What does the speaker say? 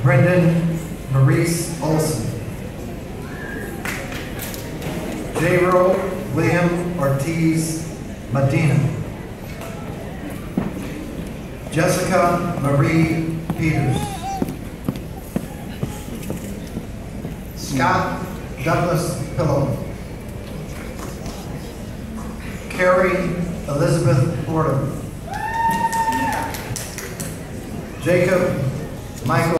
Brendan Maurice Olson. J-Ro William Ortiz Medina. Jessica Marie Peters. Scott Douglas Pillow. Carrie Elizabeth Porter. Jacob Michael